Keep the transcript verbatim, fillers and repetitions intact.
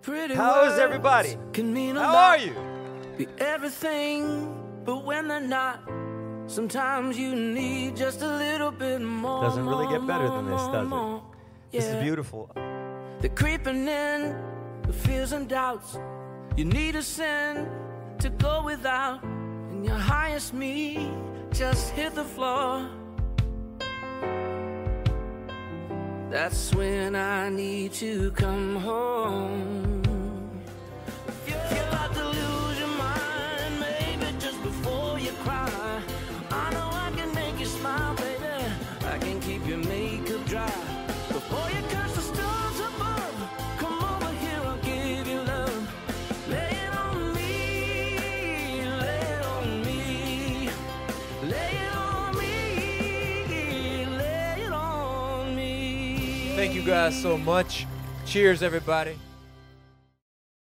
Pretty How is everybody? Can mean a How lot, are you? be everything, but when they're not, sometimes you need just a little bit more. Doesn't really more, get better than this, more, does it? more. This is Yeah. beautiful. They're creeping in, the fears and doubts. You need a sin to go without, and your highest me just hit the floor. That's when I need to come home. If you're about to lose your mind, maybe just before you cry, I know I can make you smile, baby. I can keep your makeup dry. Before you catch the stars above, come over here, I'll give you love. Lay it on me, lay it on me, lay it on me, lay it on me. Thank you guys so much. Cheers, everybody.